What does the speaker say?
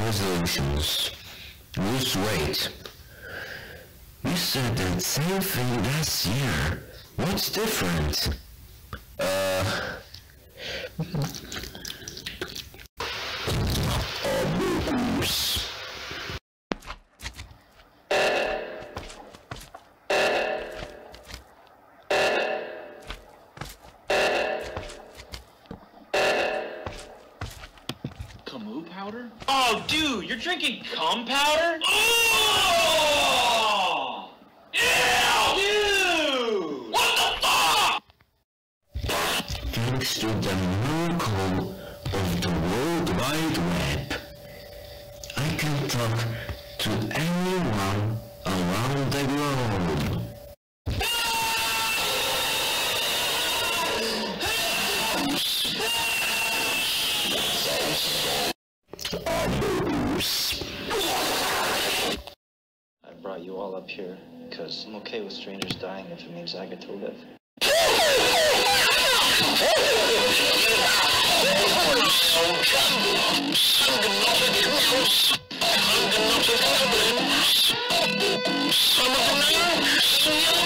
resolutions. Lose weight. You said that same thing last year. What's different? Amogus. Camus powder? Oh, dude, you're drinking cum powder? Oh! Ew! Dude! What the fuck? Thanks to the miracle of the World Wide Web, I can talk to anyone around the globe. Amogus. I brought you all up here because I'm okay with strangers dying if it means I get to live. Some of the